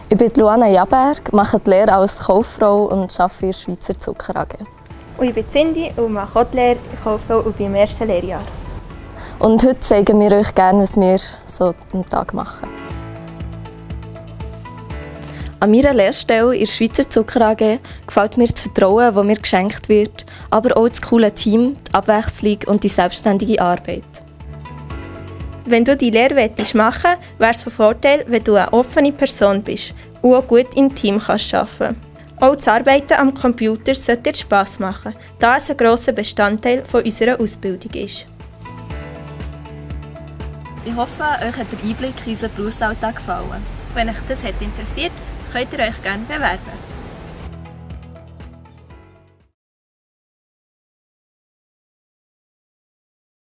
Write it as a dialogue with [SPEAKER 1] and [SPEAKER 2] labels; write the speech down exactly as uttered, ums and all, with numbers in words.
[SPEAKER 1] Ich bin Luana Jaberg, mache die Lehre als Kauffrau und arbeite in der Schweizer Zucker A G.
[SPEAKER 2] Und ich bin Cindy und mache auch die Lehre Kauffrau und bin im ersten Lehrjahr.
[SPEAKER 1] Und heute zeigen wir euch gerne, was wir so am Tag machen. An meiner Lehrstelle in der Schweizer Zucker A G gefällt mir das Vertrauen, das mir geschenkt wird, aber auch das coole Team, die Abwechslung und die selbstständige Arbeit.
[SPEAKER 2] Wenn du die Lehre machen willst, wäre es von Vorteil, wenn du eine offene Person bist und auch gut im Team kannst arbeiten kannst. Auch das Arbeiten am Computer sollte dir Spass machen, da es ein grosser Bestandteil von unserer Ausbildung ist.
[SPEAKER 1] Ich hoffe, euch hat der Einblick in unseren Berufsalltag gefallen.
[SPEAKER 2] Wenn euch das interessiert, könnt ihr euch gerne bewerben.